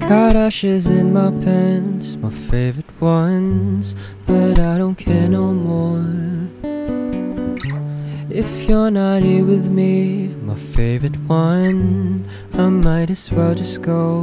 Got ashes in my pants, my favorite ones, but I don't care no more. If you're not here with me, my favorite one, I might as well just go.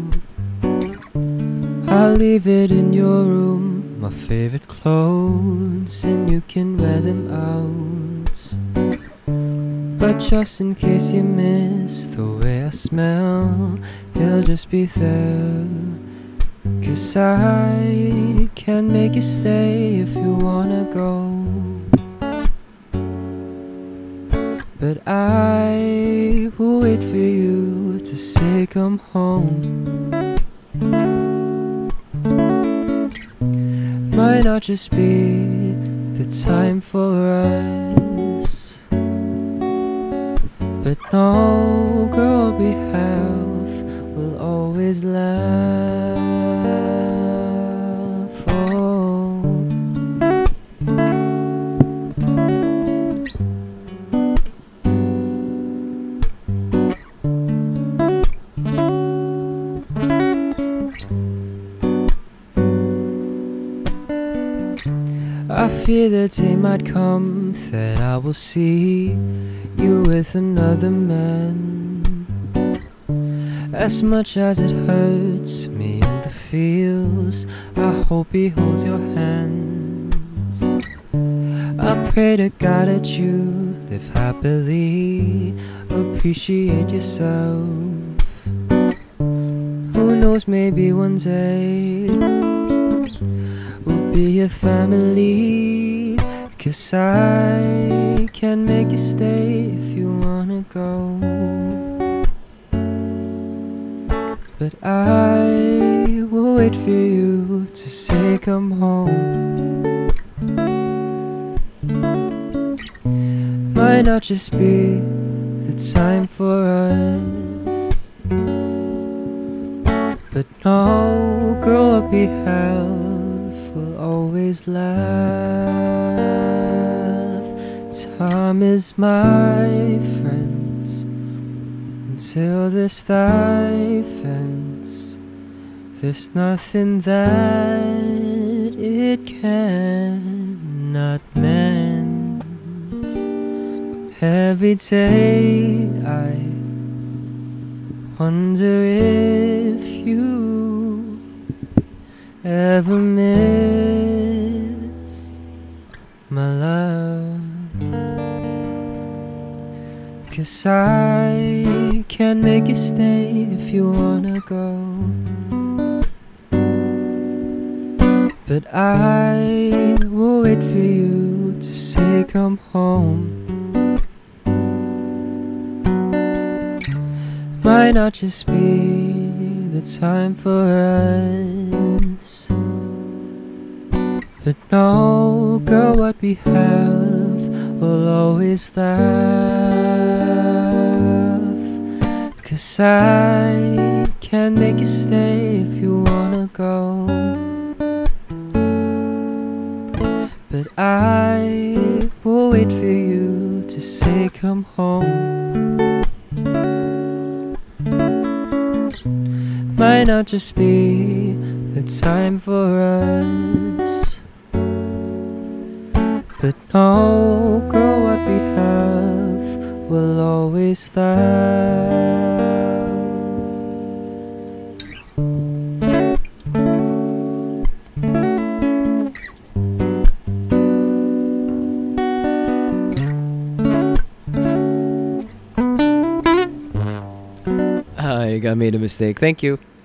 I'll leave it in your room, my favorite clothes, and you can wear them out. But just in case you miss the way I smell, he'll just be there. 'Cause I can make you stay if you wanna go. But I will wait for you to say come home. Might not just be the time for us, but no girl we have will always laugh. Oh. I fear the day might come that I will see you with another man. As much as it hurts me in the feels, I hope he holds your hands. I pray to God that you live happily, appreciate yourself. Who knows, maybe one day we'll be a family. 'Cause I can make you stay if you wanna go. But I will wait for you to say come home. Might not just be the time for us, but no girl what we have will always laugh. Time is my friend until this life ends. There's nothing that it cannot mend. Every day I wonder if you ever miss my love. 'Cause I can make you stay if you wanna go. But I will wait for you to say come home. Might not just be the time for us, but no girl what we have will always laugh. 'Cause I can make you stay if you wanna go. But I will wait for you to say come home. Might not just be the time for us, but no girl what we have will always laugh. I made a mistake. Thank you.